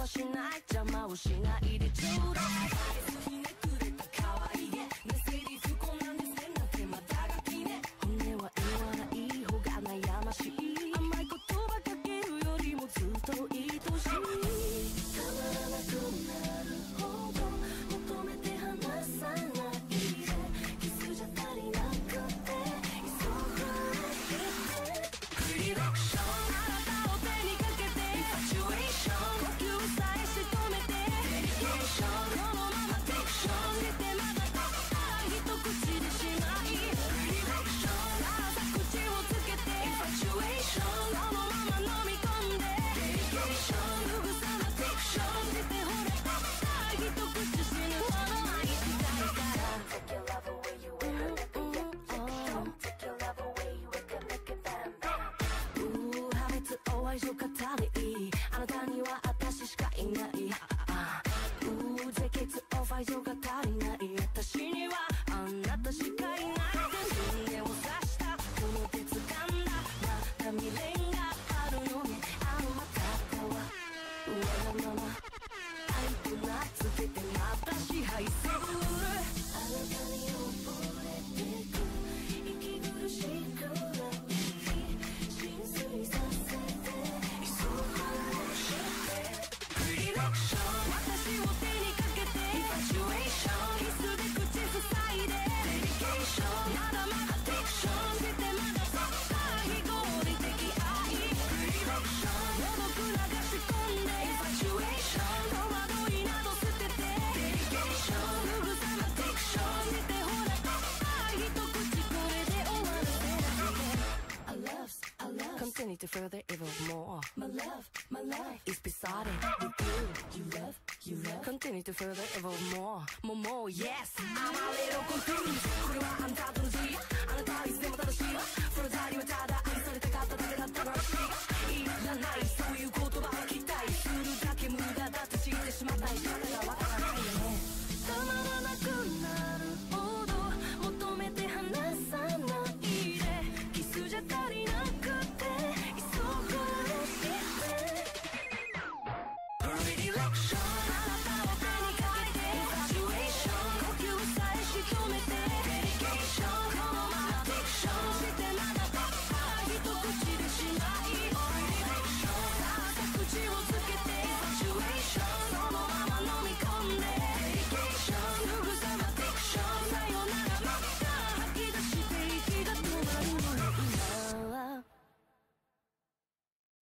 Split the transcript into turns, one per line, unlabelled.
しない邪魔をしないでちょうだいひねくれた可愛いねセリフこんなんですねなんてまたがきね本音は言わない方が悩ましい甘い言葉かけるよりもずっと愛しいたまらなくなるほど求めて離さないでキスじゃ足りなくて急がれてフリーアクションあなたを手にかけてインファチュエーション呼吸さえ仕留めてデリケーションこのままフィクションしてまだ一口でしないフリーアクションさあ口をつけてインファチュエーションこのまま飲み込んでデリケーションふぐさなフィクションしてほら一口死ぬほど愛したいから Take your love away you with her lip and lip Don't take your love away you with her lip and bam bam 破滅を愛情語りあなたには私しかいない絶血を愛情が足りない私にはあなたしかいない運命を刺したこの鉄感だまだ未練があるのにあのまたはわがまま愛と名付けてまた支配するあなたに溺れてく息苦しくなり浸水させて急がれしてフリーアクション私を手にかけてインファチュエーションキスで口塞いでデリケーションまだまだフィクションしてまだ非合理的愛フリーアクション孤独流し込んでインファチュエーション戸惑いなど捨ててデリケーションふぐさなフィクションしてほら一口これで終わるせなくて I love continue to further evolve more my love is beside it with you love continue to further evolve more yes I'm a little confused これはあんたとの自由あなたはいつでも正しい